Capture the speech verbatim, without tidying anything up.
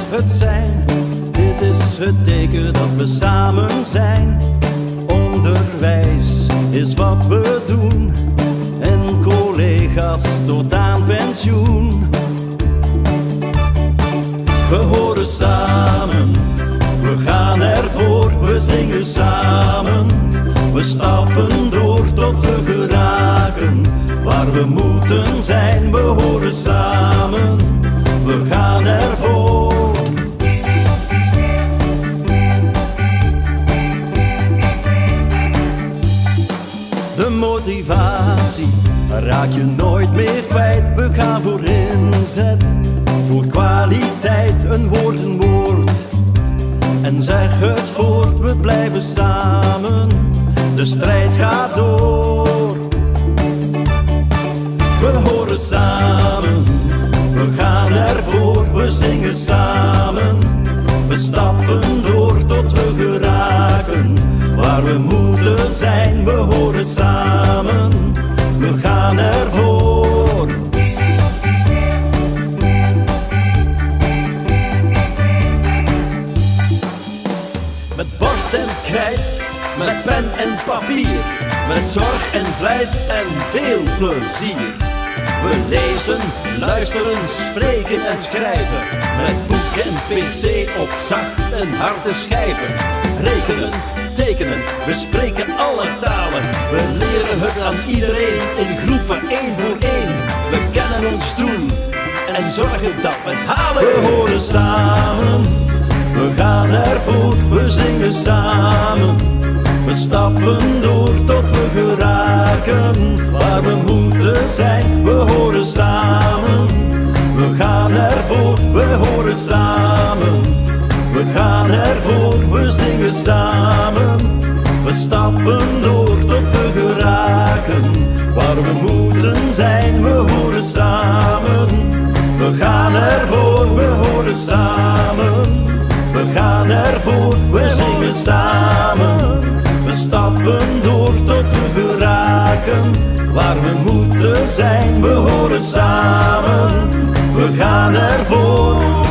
het zijn. Dit is het teken dat we samen zijn. Onderwijs is wat we doen en collega's tot aan pensioen. We horen samen, we gaan ervoor, we zingen samen. We stappen door tot we geraken waar we moeten zijn. We horen samen, we gaan ervoor. De motivatie raak je nooit meer kwijt. We gaan voor inzet, voor kwaliteit. Een woord, een woord en zeg het voort. We blijven samen, de strijd gaat door. We horen samen, we gaan ervoor. We zingen samen, we stappen door tot we geraken waar we moeten zijn. We horen samen, we gaan ervoor. Met bord en krijt, met pen en papier, met zorg en vlijt en veel plezier. We lezen, luisteren, spreken en schrijven, met boek en pc op zacht en harde schijven. Rekenen, tekenen, we spreken alle talen. We leren het aan iedereen in groepen één voor één. We kennen ons doel en zorgen dat we het halen. We horen samen, we gaan ervoor, we zingen samen. We stappen door tot we geraken waar we moeten zijn. We horen samen, we gaan ervoor, we horen samen. We gaan ervoor, we zingen samen. We stappen door tot we geraken waar we moeten zijn. We horen samen, we gaan ervoor, we horen samen. We gaan ervoor, we zingen samen. We stappen door tot we geraken waar we moeten zijn. We horen samen, we gaan ervoor.